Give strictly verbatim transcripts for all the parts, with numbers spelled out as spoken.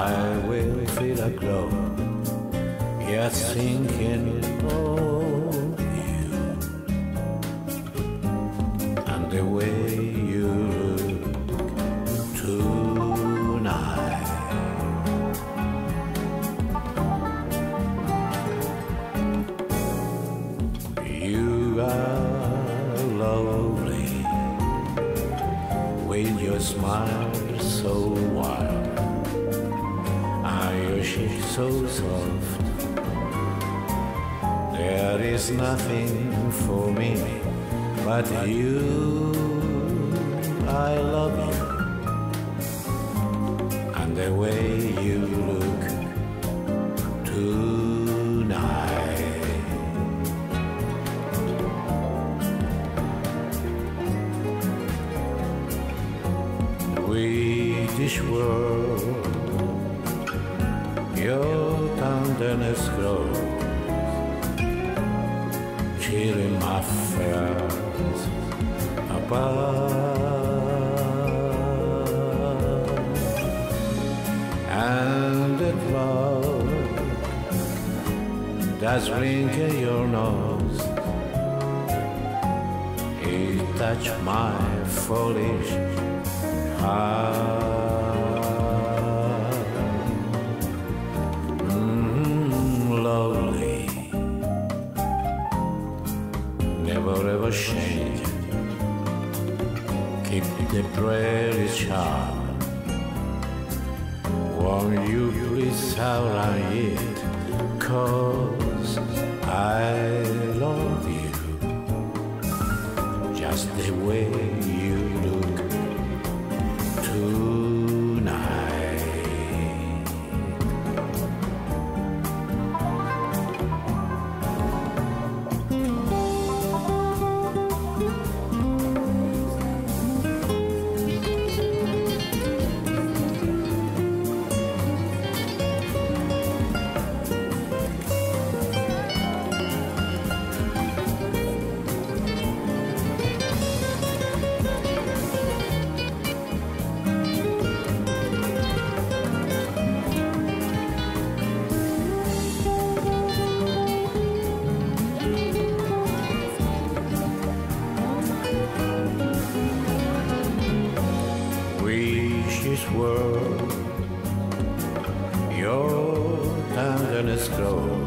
I will feel a glow, yes, thinking of you and the way you look tonight. You are lovely with your smile so wild, and your cheek so soft. There is nothing for me but you. I love you and the way you look tonight. With this world, your tenderness grows, chilling my fears apart, and that love that's wrinkle your nose, it touched my foolish heart. Mm, lovely, never ever change, keep the pretty charm. Won't you please around it, 'cause I love you just the way you look tonight. This world, your tenderness grows,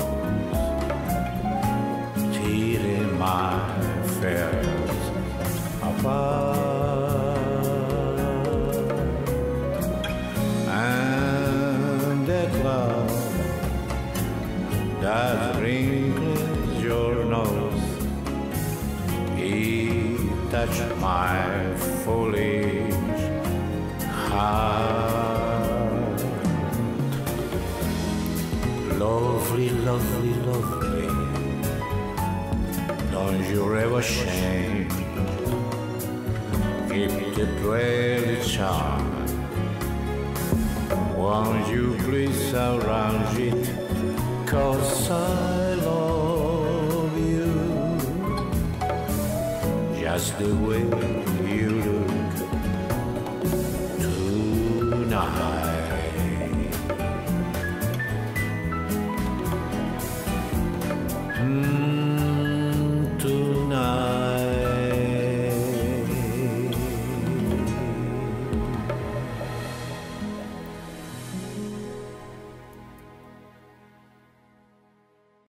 tearing my fears apart, and that love that wrinkles your nose, it touched my foolish heart. Lovely, lovely, lovely, don't you ever change, keep the pretty charm. Won't you please arrange it, 'cause I love you just the way you look tonight.